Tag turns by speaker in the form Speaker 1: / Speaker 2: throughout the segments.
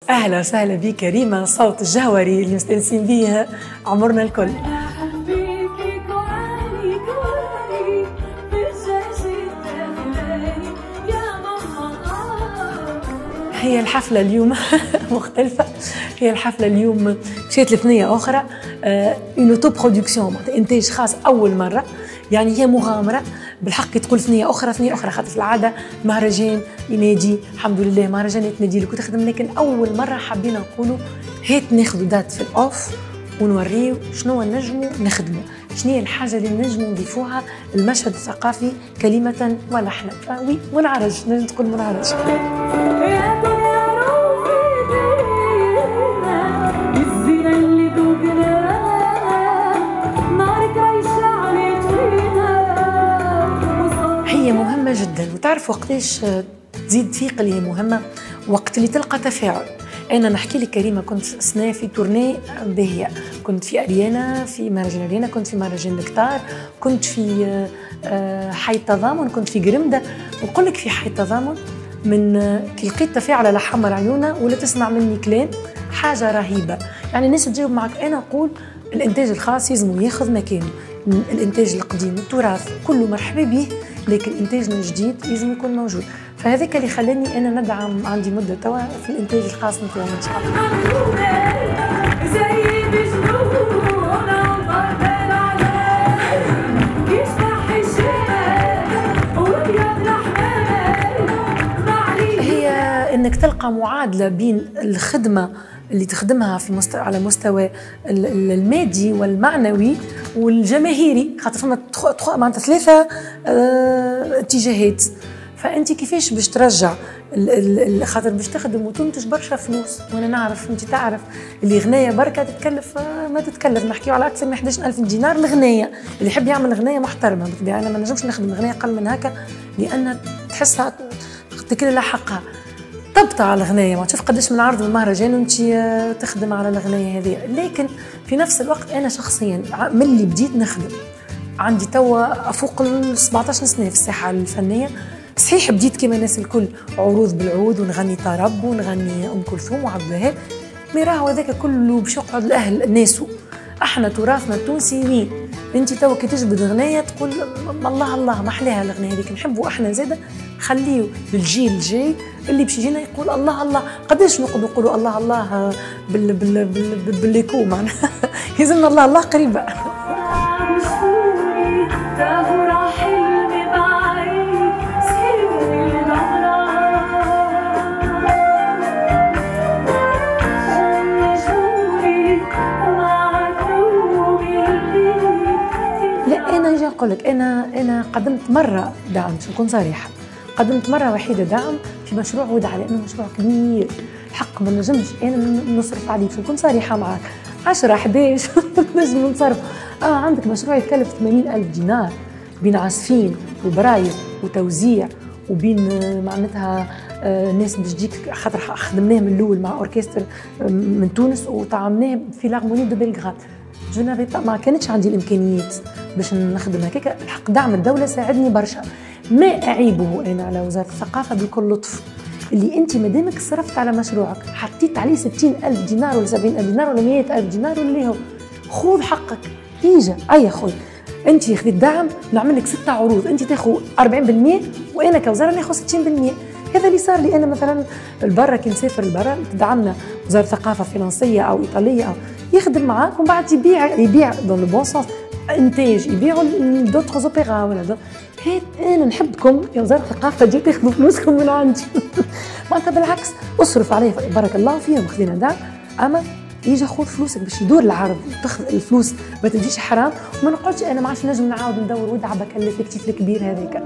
Speaker 1: أهلا وسهلا بك ريما، صوت الجهوري اللي مستانسين بيه عمرنا الكل. هي الحفلة اليوم مختلفة. هي الحفلة اليوم مشيت لثنية أخرى، اون اوتو برودكسيون، إنتاج خاص أول مرة، يعني هي مغامرة بالحق. تقول ثنية أخرى خاطر في العادة مهرجان ينادي، الحمد لله مهرجانات تنادي لك وتخدم، لكن أول مرة حبينا نقولوا هات ناخذوا دات في الأوف ونوريو شنو نجموا نخدموا، شنو هي الحاجة اللي نجموا نضيفوها المشهد الثقافي كلمة ولحنا. وي منعرج، نجم تقول منعرج. هي مهمة جدا، وتعرف وقتاش تزيد ثقة اللي هي مهمة؟ وقت اللي تلقى تفاعل. أنا نحكي لك كريمة، كنت سنة في تورني باهية، كنت في أريانا، في مهرجان أريانا، كنت في مهرجان الكتار، كنت في حي التضامن، كنت في قرمدة. ونقول لك في حي التضامن من كي لقيت تفاعل على حمر عيونها ولا تسمع مني كلام، حاجة رهيبة. يعني الناس تجاوب معك. أنا أقول الإنتاج الخاص يلزم ياخذ مكانه، الإنتاج القديم التراث كله مرحبا به، لكن إنتاجنا الجديد يلزم يكون موجود. فهذاك اللي خلاني أنا ندعم، عندي مدة توا في الإنتاج الخاص نتاعي إن شاء الله. هي إنك تلقى معادلة بين الخدمة اللي تخدمها في على مستوى المادي والمعنوي والجماهيري، خاطر فما معناتها ثلاثة اتجاهات. فأنت كيفاش باش ترجع خاطر باش تخدم وتنتج برشا فلوس، وانا نعرف انت تعرف اللي غنايه بركه تتكلف ما تتكلف، نحكيو على اكثر من 11,000 دينار الغنايه، اللي يحب يعمل غنايه محترمه بالطبيعه. انا ما نجمش نخدم غنايه اقل من هكا، لان تحسها تكل لها حقها. طبطة على الغنايه، ما تشوف قداش من عرض المهرجان وانت تخدم على الغنايه هذه. لكن في نفس الوقت انا شخصيا من اللي بديت نخدم عندي توا افوق ال 17 سنه في الساحه الفنيه. صحيح بديت كما الناس الكل عروض بالعود ونغني طرب ونغني ام كلثوم وعبد الوهاب، مي راهو هذاك كله باش يقعد الاهل الناسو. احنا تراثنا التونسي وين انت توا كي تجبد غنايه تقول الله الله ما احلاها الغنايه هذيك، نحبوا احنا زاده خليه للجيل الجاي اللي باش يجينا يقول الله الله. قداش نقعدوا نقولوا الله الله بالليكو معناها يلزمنا الله الله قريبه. نقول لك انا قدمت مره دعم، باش نكون صريحه، قدمت مره وحيده دعم في مشروع ودعه، لانه مشروع كبير الحق ما نجمش انا نصرف عليه، باش نكون صريحه معك 10 11 نجم نصرف. عندك مشروع يتكلف 80,000 دينار بين عازفين وبرايب وتوزيع وبين معناتها ناس باش تجيك، خاطر خدمناه من الاول مع اوركستر من تونس وطعمناه في لارموني دو بلغراد. ما كانتش عندي الامكانيات باش نخدم هكاك. الحق دعم الدوله ساعدني برشا. ما اعيبه انا على وزاره الثقافه بكل لطف، اللي انت مادامك صرفت على مشروعك حطيت عليه 60,000 دينار ولا 70,000 دينار ولا 100,000 دينار ولا هو خذ حقك. اجا اي خويا انت خذيت دعم، نعمل لك 6 عروض، انت تاخذ 40% وانا كوزاره ناخذ 60%. هذا اللي صار لي انا مثلا البرا، كي نسافر البرا تدعمنا وزاره الثقافه فرنسيه او ايطاليه او يخدم معاك ومن بعد يبيع دون لو بون سونس انتاج، يبيعوا دوتر اوبيرا ولا هيك. انا نحبكم يا وزاره الثقافه تجي تاخذوا فلوسكم من عندي معناتها بالعكس اصرف عليه بارك الله فيهم، خذينا دعم، اما يجي خذ فلوسك باش يدور العرض، تاخذ الفلوس ما تمشيش حرام. وما نقعدش انا ما عادش نجم نعاود ندور ودعه بكلف الكتيف الكبير هذاك.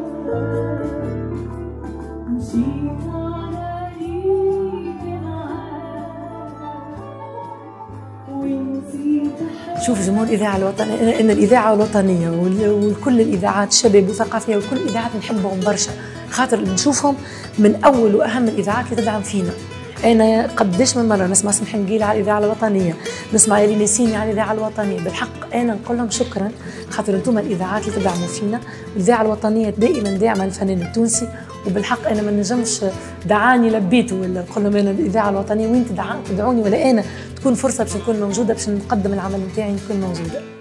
Speaker 1: شوف جمهور الإذاعة الوطنية، إن الإذاعة الوطنية وكل الإذاعات الشباب والثقافية وكل الإذاعات نحبهم برشا، خاطر نشوفهم من أول وأهم الإذاعات اللي تدعم فينا. أنا قداش من مرة نسمع سمح نقيل على الإذاعة الوطنية، نسمع يلي ناسيني على الإذاعة الوطنية. بالحق أنا نقول لهم شكرا، خاطر أنتم الإذاعات اللي تدعموا فينا. الإذاعة الوطنية دائما داعمة الفنان التونسي وبالحق انا ما نجمش دعاني لبيته، ولا نقول لهم انا الاذاعه الوطنيه وين تدعوني، ولا انا تكون فرصه باش نكون موجوده باش نقدم العمل نتاعي نكون موجوده.